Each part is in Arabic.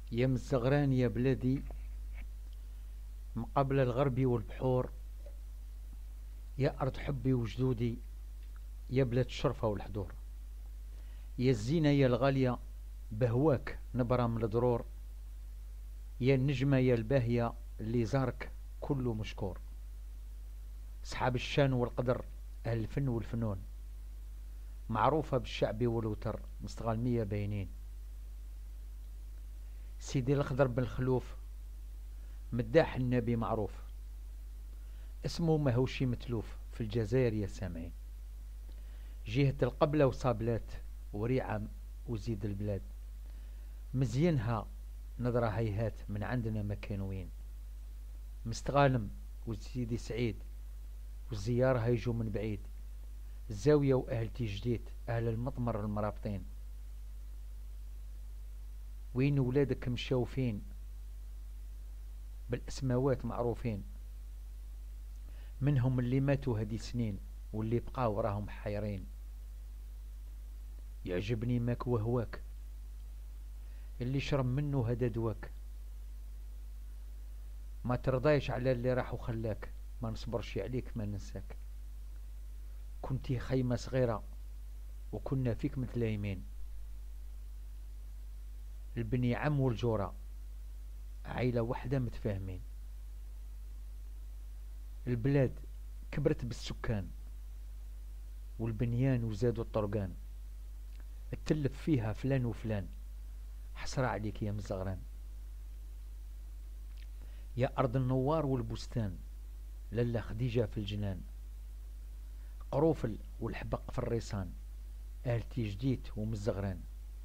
يا مزغران يا بلادي، مقابل الغرب والبحور، يا أرض حبي وجدودي، يا بلاد الشرفة والحضور، يا الزينة يا الغالية، بهواك نبرة من الضرور، يا النجمة يا الباهية اللي زارك كله مشكور. أصحاب الشان والقدر، أهل الفن والفنون، معروفة بالشعبي والوتر، مستغلمية باينين. سيدي الأخضر بن الخلوف، مداح النبي معروف، اسمه ماهوشي متلوف في الجزائر يا سامعين. جهة القبلة وصابلات وريعة وزيد البلاد، مزينها نظرة هيهات من عندنا ما كانوا وين. مستغانم وسيدي سعيد والزيارة هيجوا من بعيد، الزاوية وأهل تجديد، أهل المطمر المرابطين. وين ولادك مشوفين بالأسماوات معروفين، منهم اللي ماتوا هدي سنين واللي بقاو راهم حيرين. يعجبني ماك وهواك، اللي شرب منه هدا دواك، ما ترضايش على اللي راح وخلاك، ما نصبرش عليك ما ننساك. كنتي خيمة صغيرة وكنا فيك متلايمين، البني عم والجورة عيلة وحدة متفاهمين. البلاد كبرت بالسكان والبنيان وزادوا الطرقان، اتلف فيها فلان وفلان، حسرة عليك يا مزغران. يا أرض النوار والبستان، للا خديجة في الجنان، قروفل والحبق في الريسان، أهل تيجديت ومزغران.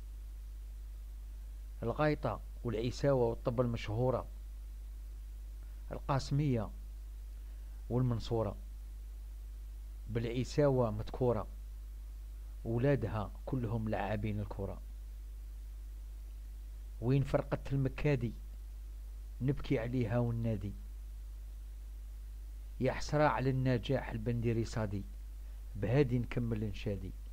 الغايطة والعيساوة والطب المشهورة، القاسمية والمنصورة، بالعيساوة مذكورة، ولادها كلهم لاعبين الكرة. وين فرقت المكادي، نبكي عليها والنادي، يا حسرة على النجاح البنديري صادي، بهادي نكمل انشادي.